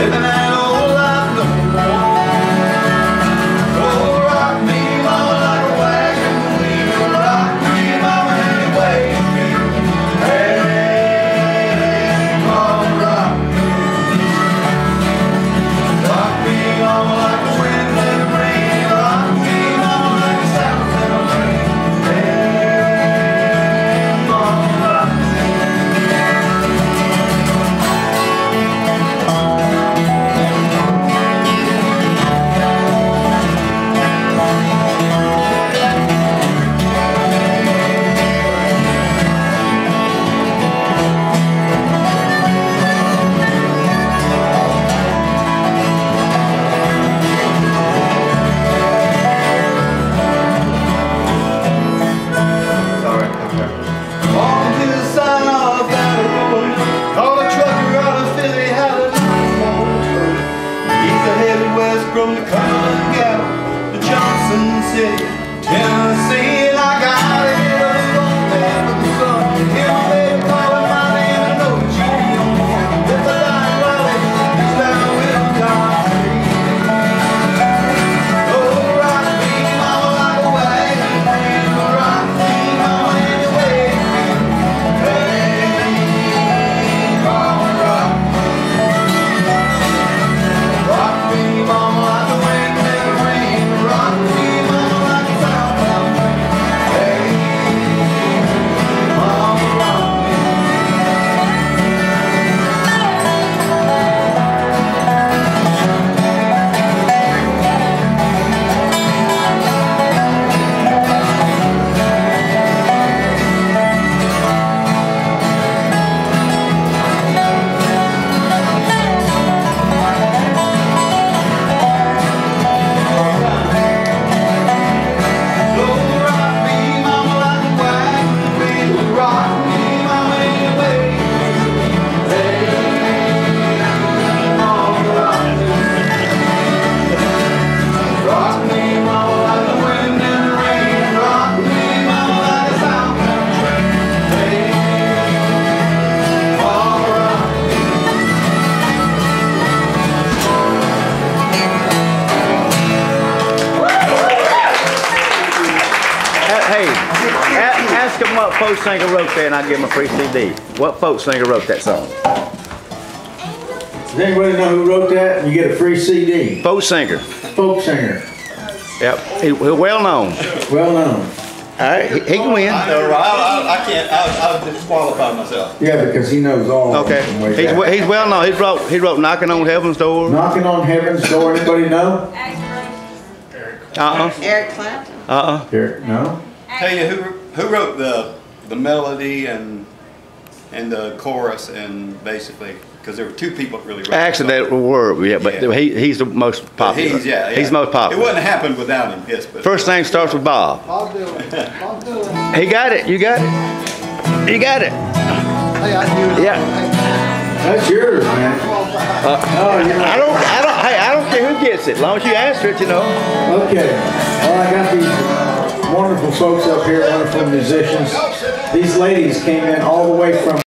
living that old life no more. Oh, rock me, mama, like a wagon wheel. Rock me, mama, any way you feel. Hey, mama, rock me. Rock me, mama, like the wind and the rain. Rock me, mama, like the sound of the rain. Hey, mama, rock me. On to the side of that road, called a trucker out of Philly, had a nice. He's headed west from the Cumberland Gap to Johnson City, Tennessee. And I got it up on that with the sun. Hear my baby calling my name, I know that you don't want. If I die Raleigh, it's down with John Street. Oh, rock me, mama, like a wagon wheel. Rock me, mama, any way you feel. Hey, mama, rock me. Rock me, mama, like the wind and the rain. Rock me, mama, like the southbound train. Hey, mama, rock me. Hey, ask him what folk singer wrote that and I'll give him a free CD. What folk singer wrote that song? Does anybody know who wrote that? You get a free CD. Folk singer. Folk singer. Yep, he's well known. Well known. All right, he can win. I can't. I'll disqualify myself. Yeah, because he knows all of Okay, them from way back. he's well known. He wrote "Knocking on Heaven's Door." Knocking on Heaven's Door. Anybody know? Eric Clapton. Here, no? Tell you who wrote the melody and the chorus, and basically because there were two people that really wrote. Actually, that were but Yeah. he's the most popular. He's most It popular. wouldn't happen without him. Yes, but First name starts with Bob. Bob Dylan. Bob Dylan. He got it. You got it. You got it. Hey, I knew it. Yeah. That's yours, man. Oh, you know. I don't care who gets it, as long as you answer it, you know. Okay. Well, I got these wonderful folks up here, wonderful musicians. These ladies came in all the way from